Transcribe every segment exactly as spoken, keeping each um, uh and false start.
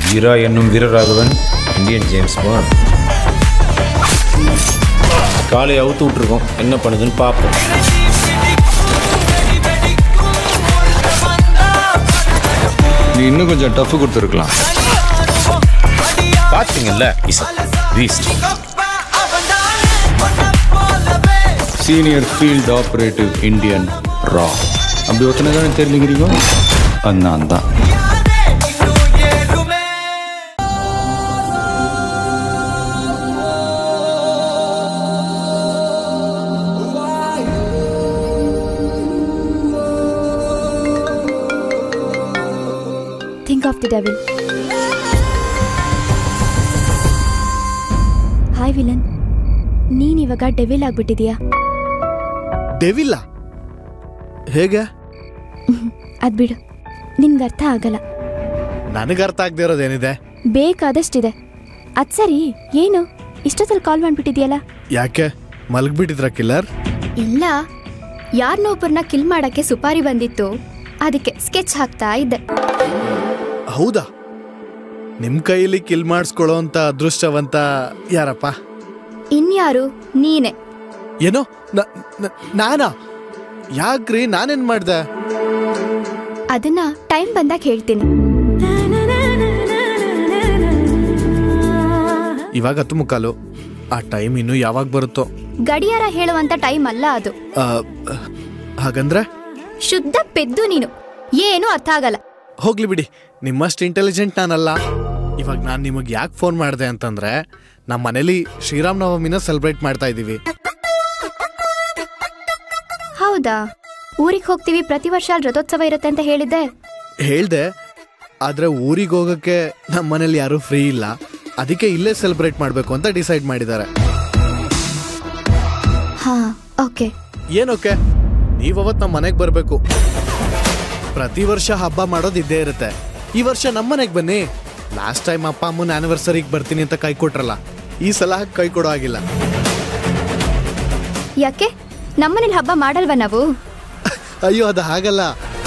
வீரா என்னும் Veeraraghavan Indian James bond. காலை அவுத்து விட்டுருக்கோம், என்ன பண்ணுதுன்னு பார்ப்போம். நீ இன்னும் கொஞ்சம் டஃப் கொடுத்துருக்கலாம். பார்த்தீங்கல்ல, சீனியர் ஃபீல்ட் ஆப்ரேட்டிவ் இந்தியன் ரா அப்படி ஒருத்தனை தானே தெரிஞ்சுக்கிறீங்க. நான் தான். Think of the devil. Hi villain. ನೀನ್ ಇವಾಗ ಡೆವಿಲ್ ಆಗ್ಬಿಟ್ಟಿದ್ಯಾ. ಡೆವಿಲ್ಲ ಹೇಗೆ? ಅದ್ ಬಿಡು, ನಿನ್ಗೆ ಅರ್ಥ ಆಗಲ್ಲ. ನನಗೆ ಅರ್ಥ ಆಗದೆ ಇರೋದೇನಿದೆ? ಬೇಕಾದಷ್ಟಿದೆ. ಅದ್ ಸರಿ, ಏನು ಇಷ್ಟೊತ್ತಲ್ಲಿ ಕಾಲ್ ಮಾಡ್ಬಿಟ್ಟಿದ್ಯಲ್ಲ? ಯಾಕೆ ಮಲಗ್ಬಿಟ್ಟಿದ್ರ ಕಿಲ್ಲರ್? ಇಲ್ಲ, ಯಾರನ್ನೊಬ್ಬರನ್ನ ಕಿಲ್ ಮಾಡಕ್ಕೆ ಸುಪಾರಿ ಬಂದಿತ್ತು, ಅದಕ್ಕೆ ಸ್ಕೆಚ್ ಹಾಕ್ತಾ ಇದ್ದೆ. ಹೌದಾ? ನಿಮ್ ಕೈಯಲ್ಲಿ ಕಿಲ್ ಮಾಡಿಸ್ಕೊಳ್ಳೋ ಅಂತ ಅದೃಷ್ಟವಂತ ಯಾರಪ್ಪ? ಇನ್ಯಾರು? ನೀನೆ. ಏನೋ ನಾನಾ? ಯಾಕ್ರಿ, ನಾನೇನ್ ಮಾಡ್ದೆ? ಅದನ್ನ ಟೈಮ್ ಬಂದಾಗ ಹೇಳ್ತೀನಿ. ಇವಾಗ ಹತ್ತು ಮುಕ್ಕಾಲು. ಆ ಟೈಮ್ ಇನ್ನು ಯಾವಾಗ ಬರುತ್ತೋ? ಗಡಿಯಾರ ಹೇಳುವಂತ ಟೈಮ್ ಅಲ್ಲ ಅದು. ಹಾಗಂದ್ರೆ ಶುದ್ಧ ಪೆದ್ದು ನೀನು, ಏನು ಅರ್ಥ ಆಗಲ್ಲ. ಹೋಗ್ಲಿ ಬಿಡಿ, ನಿಮ್ಮಷ್ಟು ಇಂಟೆಲಿಜೆಂಟ್ ನಾನಲ್ಲ. ಇವಾಗ ನಾನು ನಿಮಗೆ ಯಾಕೆ ಫೋನ್ ಮಾಡಿದೆ ಅಂತಂದ್ರೆ, ನಮ್ಮ ಮನೇಲಿ ಶ್ರೀರಾಮ್ ನವಮಿನ ಸೆಲೆಬ್ರೇಟ್ ಮಾಡ್ತಾ ಇದೀವಿ. ಹೌದಾ? ಊರಿಗೆ ಹೋಗ್ತೀವಿ, ಪ್ರತಿ ವರ್ಷ ಅಲ್ಲಿ ರಥೋತ್ಸವ ಇರುತ್ತೆ ಅಂತ ಹೇಳಿದ್ದೆ. ಹೇಳ್ದೆ, ಆದ್ರೆ ಊರಿಗೆ ಹೋಗಕ್ಕೆ ನಮ್ಮ ಮನೇಲಿ ಯಾರು ಫ್ರೀ ಇಲ್ಲ. ಅದಕ್ಕೆ ಇಲ್ಲೇ ಸೆಲೆಬ್ರೇಟ್ ಮಾಡಬೇಕು ಅಂತ ಡಿಸೈಡ್ ಮಾಡಿದ್ದಾರೆ. ಹಾ, ಓಕೆ. ಏನೋಕೆ? ನೀವವತ್ತು ನಮ್ಮ ಮನೆಗೆ ಬರಬೇಕು. ಪ್ರತಿ ವರ್ಷ ಹಬ್ಬ ಮಾಡೋದು ಇದ್ದೇ ಇರುತ್ತೆ. ಈ ವರ್ಷ ನಮ್ಮ ಮನೆಗೆ ಬನ್ನಿ. ಲಾಸ್ಟ್ ಟೈಮ್ ಅಪ್ಪ ಅಮ್ಮನ ಆನಿವರ್ಸರಿಗೆ ಬರ್ತೀನಿ ಅಂತ ಕೈ ಕೊಟ್ರಲ್ಲ, ಈ ಸಲ ಕೈ ಕೊಡೋ ಆಗಿಲ್ಲ. ಯಾಕೆ ನಮ್ಮನೇಲಿ ಹಬ್ಬ ಮಾಡಲ್ವಾ ನಾವು? ಅಯ್ಯೋ, ಅದು ಹಾಗಲ್ಲ.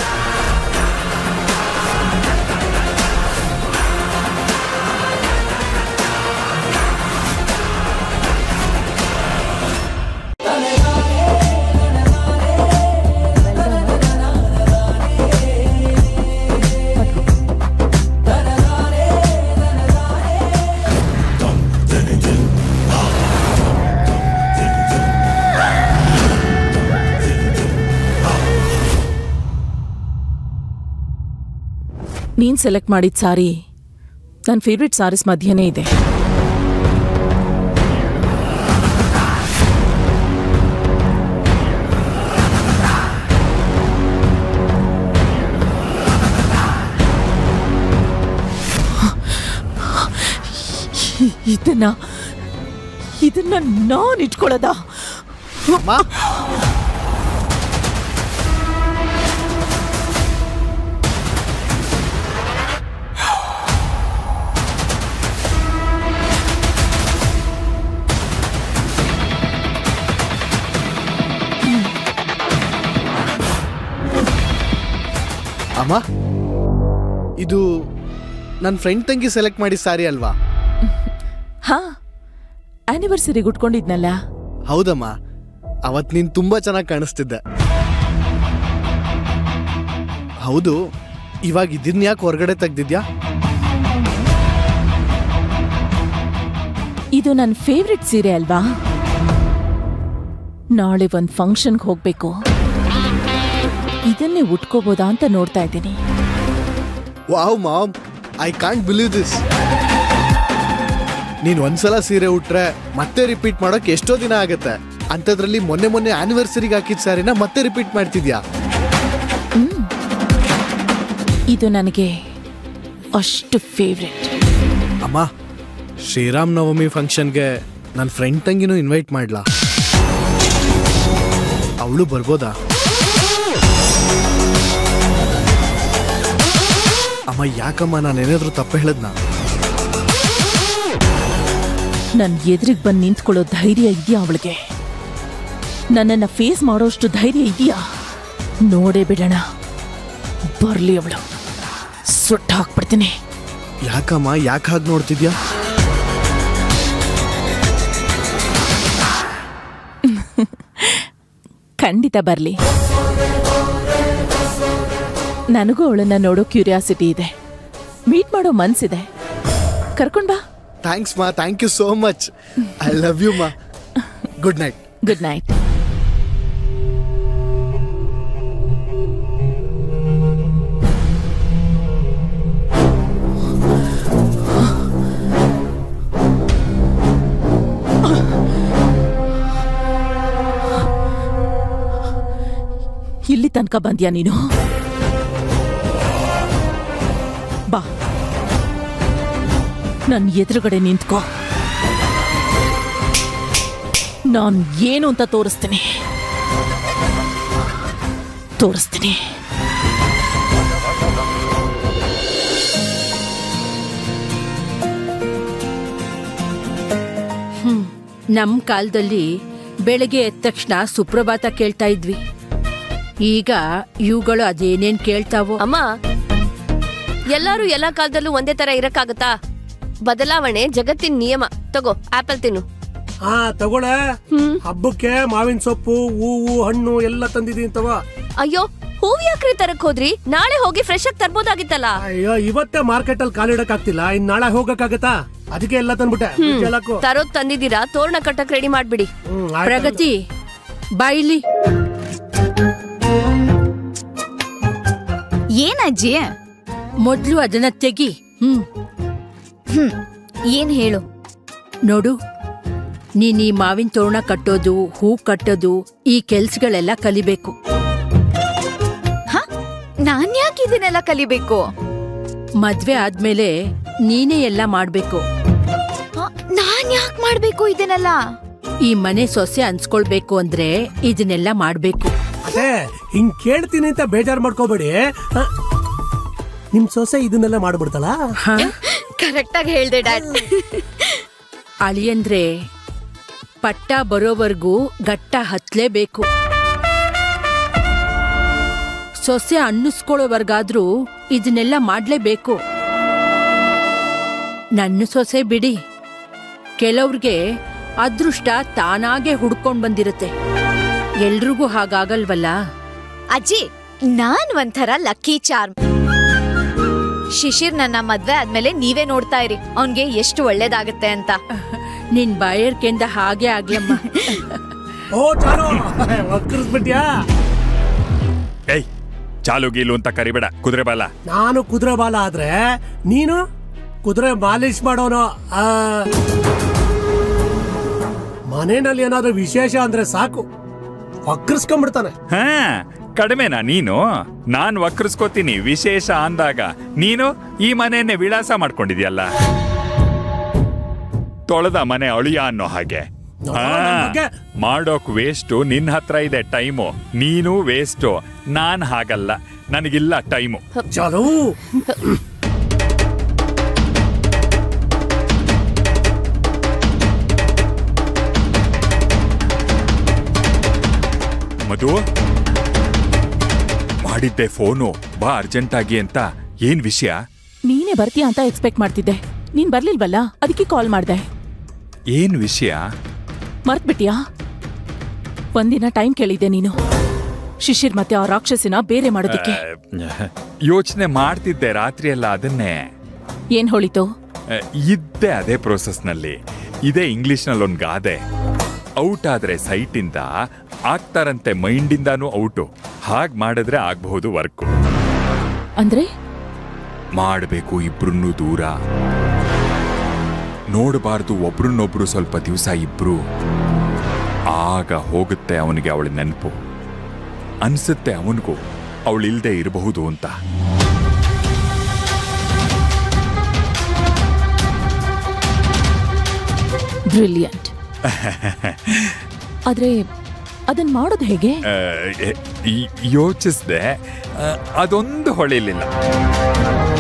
ನೀನ್ ಸೆಲೆಕ್ಟ್ ಮಾಡಿದ ಸಾರಿ ನನ್ನ ಫೇವ್ರೆಟ್ ಸಾರೀಸ್ ಮಧ್ಯನೇ ಇದೆ. ಇದನ್ನ ಇದನ್ನ ನಾನು ಇಟ್ಕೊಳ್ಳೋದ? ಅಮ್ಮ, ಇದು ನನ್ನ ಫ್ರೆಂಡ್ ತಂಗಿ ಸೆಲೆಕ್ಟ್ ಮಾಡಿ ಸಾರಿ ಅಲ್ವಾ? ಹಾ, ಆನಿವರ್ಸರಿಗೆ ಉಟ್ಕೊಂಡಿದ್ನಲ್ಲ. ಹೌದಮ್ಮ, ಅವತ್ ನೀನ್ ತುಂಬಾ ಚೆನ್ನಾಗಿ ಕಾಣಿಸ್ತಿದ್ದೆ. ಹೌದು, ಇವಾಗ ಇದನ್ನ ಯಾಕೆ ಹೊರಗಡೆ ತೆಗ್ದಿದ್ಯಾ? ಇದು ನನ್ನ ಫೇವ್ರೆಟ್ ಸೀರೆ ಅಲ್ವಾ? ನಾಳೆ ಒಂದು ಫಂಕ್ಷನ್ಗೆ ಹೋಗ್ಬೇಕು, ಇದನ್ನೇ ಉಟ್ಕೋಬೋದಾ ಅಂತ ನೋಡ್ತಾ ಇದ್ದೀನಿ. Wow mom, I can't believe this. ನೀನ್ ಒಂದ್ಸಲ ಸೀರೆ ಉಟ್ರೆ ಮತ್ತೆ ರಿಪೀಟ್ ಮಾಡೋಕೆ ಎಷ್ಟೋ ದಿನ ಆಗತ್ತೆ. ಅಂಥದ್ರಲ್ಲಿ ಮೊನ್ನೆ ಮೊನ್ನೆ ಆನಿವರ್ಸರಿಗೆ ಹಾಕಿದ ಸ್ಯಾರಿನ ಮತ್ತೆ ರಿಪೀಟ್ ಮಾಡ್ತಿದ್ಯಾ? ಹ್ಮ್, ಇದು ನನಗೆ ಅಷ್ಟು ಫೇವ್ರೆಟ್. ಅಮ್ಮ, ಶ್ರೀರಾಮ್ ನವಮಿ ಫಂಕ್ಷನ್ಗೆ ನನ್ನ ಫ್ರೆಂಡ್ ತಂಗಿನೂ ಇನ್ವೈಟ್ ಮಾಡ್ಲಾ? ಅವಳು ಬರ್ಬೋದಾ? ಅಮ್ಮ, ಯಾಕಮ್ಮ, ನಾನೇನಾದ್ರೂ ತಪ್ಪು ಹೇಳದ್ನ? ನನ್ನ ಎದುರಿಗೆ ಬಂದು ನಿಂತ್ಕೊಳ್ಳೋ ಧೈರ್ಯ ಇದೆಯಾ ಅವಳಿಗೆ? ನನ್ನನ್ನು ಫೇಸ್ ಮಾಡೋಷ್ಟು ಧೈರ್ಯ ಇದೆಯಾ? ನೋಡೇ ಬಿಡೋಣ, ಬರ್ಲಿ ಅವಳು, ಸುಟ್ಟು ಹಾಕ್ಬಿಡ್ತೀನಿ. ಯಾಕಮ್ಮ ಯಾಕೆ ಹಾಗೆ ನೋಡ್ತಿದ್ಯಾ? ಖಂಡಿತ ಬರ್ಲಿ. ನನಗೂ ಅವಳನ್ನ ನೋಡೋ ಕ್ಯೂರಿಯಾಸಿಟಿ ಇದೆ, ಮೀಟ್ ಮಾಡೋ ಮನ್ಸಿದೆ. ಕರ್ಕೊಂಡ್ ಬಾ. ಥ್ಯಾಂಕ್ಸ್ ಮಾ, thank you so much. I love you ಮಾ. Good night. Good night. ಇಲ್ಲಿ ತನಕ ಬಂದ್ಯಾ ನೀನು? ಬಾ, ನನ್ನ ಎದುರುಗಡೆ ನಿಂತ್ಕೋ. ನಾನು ಏನು ಅಂತ ತೋರಿಸ್ತೀನಿ ತೋರಿಸ್ತೀನಿ ಹ್ಮ್ ನಮ್ ಕಾಲದಲ್ಲಿ ಬೆಳಗ್ಗೆ ಎದ್ದ ತಕ್ಷಣ ಸುಪ್ರಭಾತ ಕೇಳ್ತಾ ಇದ್ವಿ. ಈಗ ಇವುಗಳು ಅದೇನೇನ್ ಕೇಳ್ತಾವೋ. ಅಮ್ಮ, ಎಲ್ಲಾರು ಎಲ್ಲಾ ಕಾಲದಲ್ಲೂ ಒಂದೇ ತರ ಇರಕ್ಕಾಗತ್ತಾ? ಬದಲಾವಣೆ ಜಗತ್ತಿನ ನಿಯಮ. ತಗೋ, ಆಪಲ್ ತಿನ್ನು. ಹಾ ತಗೊಳ. ಹಬ್ಬಕ್ಕೆ ಮಾವಿನ ಸೊಪ್ಪು, ಹೂವು, ಹಣ್ಣು ಎಲ್ಲ ತಂದಿದೀನಿ ತಗೋ. ಅಯ್ಯೋ, ಹೂವ್ ಯಾಕ್ರಿ ತರಕ್ ಹೋದ್ರಿ? ನಾಳೆ ಹೋಗಿ ಫ್ರೆಶ್ ಆಗಿ ತರ್ಬೋದಾಗಿತ್ತಲ್ಲ. ಅಯ್ಯೋ, ಇವತ್ತೇ ಮಾರ್ಕೆಟ್ ಅಲ್ಲಿ ಕಾಲಿಡಕ್ ಆಗ್ತಿಲ್ಲ, ಇನ್ ನಾಳೆ ಹೋಗಕ್ಕಾಗತ್ತಾ? ಅದಕ್ಕೆ ಎಲ್ಲ ತಂದ್ಬಿಟ್ಟೆ. ತರೋದ್ ತಂದಿದ್ದೀರಾ, ತೋರಣ ಕಟ್ಟಕ್ ರೆಡಿ ಮಾಡ್ಬಿಡಿ. ಪ್ರಗತಿ ಬಾಯಿಲಿ. ಏನಜ್ಜಿ? ಮೊದ್ಲು ಅದನ್ನ ತೆಗಿ. ಹ್ಮ್ ಹ್ಮ್ ಏನ್ ಹೇಳು? ನೋಡು, ನೀನ್ ಈ ಮಾವಿನ ತೋರಣ ಕಟ್ಟೋದು, ಹೂ ಕಟ್ಟೋದು, ಈ ಕೆಲ್ಸಗಳೆಲ್ಲ ಕಲಿಬೇಕು. ನಾನ್ ಯಾಕೆ ಇದನ್ನೆಲ್ಲ ಕಲಿಬೇಕು? ಮದ್ವೆ ಆದ್ಮೇಲೆ ನೀನೇ ಎಲ್ಲ ಮಾಡ್ಬೇಕು. ನಾನ್ ಯಾಕೆ ಮಾಡ್ಬೇಕು ಇದನ್ನೆಲ್ಲ? ಈ ಮನೆ ಸೊಸೆ ಅನ್ಸ್ಕೊಳ್ಬೇಕು ಅಂದ್ರೆ ಇದನ್ನೆಲ್ಲ ಮಾಡ್ಬೇಕು. ಅದೇ ಹಿಂಗ್ ಕೇಳ್ತೀನಿ ಅಂತ ಬೇಜಾರ್ ಮಾಡ್ಕೋಬೇಡಿ. ನಿಮ್ ಸೊಸೆ ಇದನ್ನೆಲ್ಲ ಮಾಡ್ಬಿಡ್ತಲ್ಲ. ಕರೆಕ್ಟ್ ಆಗಿ ಹೇಳ್ದೆ ಡ್ಯಾಡ್. ಅಳಿಯಂದ್ರೆ ಪಟ್ಟ ಬರೋವರೆಗೂ ಗಟ್ಟ ಹತ್ಲೇಬೇಕು. ಸೊಸೆ ಅನ್ನಿಸ್ಕೊಳ್ಳೋವರ್ಗಾದ್ರೂ ಇದನ್ನೆಲ್ಲ ಮಾಡ್ಲೇಬೇಕು. ನನ್ನ ಸೊಸೆ ಬಿಡಿ, ಕೆಲವ್ರಿಗೆ ಅದೃಷ್ಟ ತಾನಾಗೆ ಹುಡ್ಕೊಂಡ್ ಬಂದಿರುತ್ತೆ. ಎಲ್ರಿಗೂ ಹಾಗಾಗಲ್ವಲ್ಲ. ಅಜ್ಜಿ, ನಾನ್ ಒಂಥರ ಲಕ್ಕಿ ಚಾರ್ಮ್. ಶಿಶಿರ್ ನನ್ನ ಮದ್ವೆ ಆದ್ಮೇಲೆ ನೀವೇ ನೋಡ್ತಾ ಇರಿ, ಅವನ್ಗೆ ಎಷ್ಟು ಒಳ್ಳೇದಾಗತ್ತೆ ಅಂತ. ನಿನ್ ಬಾಯರ್ಕೆಂದ ಹಾಗೆ ಆಗ್ಲಮ್ಮ. ಓ ಚಾಲು, ವಕ್ರಿಸ್ಬಿಟ್ಯಾ? ಏಯ್, ಚಾಲು ಗೀಲು ಅಂತ ಕರಿಬೇಡ, ಕುದುರೆ ಬಾಲ. ನಾನು ಕುದುರೆ ಬಾಲ ಆದ್ರೆ ನೀನು ಕುದುರೆ ಮಾಲಿಶ್ ಮಾಡೋನು. ಮನೆಯಲ್ಲಿ ಏನಾದ್ರೂ ವಿಶೇಷ ಅಂದ್ರೆ ಸಾಕು ವಕ್ರಿಸ್ಕೊಂಡ್ಬಿಡ್ತಾನೆ. ಹಾ, ಕಡಿಮೆನಾ ನೀನು? ನಾನ್ ವಕ್ರಿಸ್ಕೋತೀನಿ ವಿಶೇಷ ಅಂದಾಗ, ನೀನು ಈ ಮನೆಯನ್ನೇ ವಿಳಾಸ ಮಾಡ್ಕೊಂಡಿದ್ಯಲ್ಲ. ತೊಳೆದ ಮನೆ ಅಳಿಯ ಅನ್ನೋ ಹಾಗೆ. ಮಾಡೋಕ್ ವೇಸ್ಟು ನಿನ್ ಹತ್ರ ಇದೆ ಟೈಮು, ನೀನು ವೇಸ್ಟು. ನಾನ್ ಹಾಗಲ್ಲ, ನನಗಿಲ್ಲ ಟೈಮು. ಚಲೋ ಮಧು, ಮಾಡಿದ್ದೆ ಫೋನು, ಬಾ ಅರ್ಜೆಂಟ್ ಆಗಿ ಅಂತ. ಏನ್ ವಿಷಯ? ನೀನೇ ಬರ್ತೀಯಾ ಅಂತ ಎಕ್ಸ್ಪೆಕ್ಟ್ ಮಾಡ್ತಿದ್ದೆ, ನೀನ್ ಬರ್ಲಿಲ್ವಲ್ಲ, ಅದಕ್ಕೆ ಕಾಲ್ ಮಾಡ್ದೆ. ಏನ್ ವಿಷಯ? ಮರ್ತ್ಬಿಟ್ಯಾ? ಒಂದಿನ ಟೈಮ್ ಕೇಳಿದ್ದೆ ನೀನು, ಶಿಶಿರ್ ಮತ್ತೆ ಆ ರಾಕ್ಷಸಿನ ಬೇರೆ ಮಾಡೋದಕ್ಕೆ. ಯೋಚನೆ ಮಾಡ್ತಿದ್ದೆ ರಾತ್ರಿ ಎಲ್ಲ ಅದನ್ನೇ. ಏನ್ ಹೊಳಿತು? ಇದ್ದೆ ಅದೇ ಪ್ರೋಸೆಸ್ನಲ್ಲಿ. ಇದೇ ಇಂಗ್ಲಿಷ್ನಲ್ಲಿ ಒಂದ್ ಗಾದೆ, ಔಟ್ ಆದ್ರೆ ಸೈಟಿಂದ ಆಗ್ತಾರಂತೆ ಮೈಂಡಿಂದಾನು ಔಟು. ಹಾಗ್ ಮಾಡಿದ್ರೆ ಆಗ್ಬಹುದು ವರ್ಕು. ಅಂದ್ರೆ ಮಾಡಬೇಕು ಇಬ್ರನ್ನೂ ದೂರ, ನೋಡಬಾರ್ದು ಒಬ್ರನ್ನೊಬ್ರು ಸ್ವಲ್ಪ ದಿವಸ ಇಬ್ರು. ಆಗ ಹೋಗುತ್ತೆ ಅವನಿಗೆ ಅವಳ ನೆನಪು, ಅನ್ಸುತ್ತೆ ಅವನಿಗೂ ಅವಳಿಲ್ದೆ ಇರಬಹುದು ಅಂತ. ಬ್ರಿಲಿಯಂಟ್. ಆದ್ರೆ ಅದನ್ ಮಾಡೋದು ಹೇಗೆ? ಯೋಚಿಸ್ದೆ, ಅದೊಂದು ಹೊಳಿಲಿಲ್ಲ.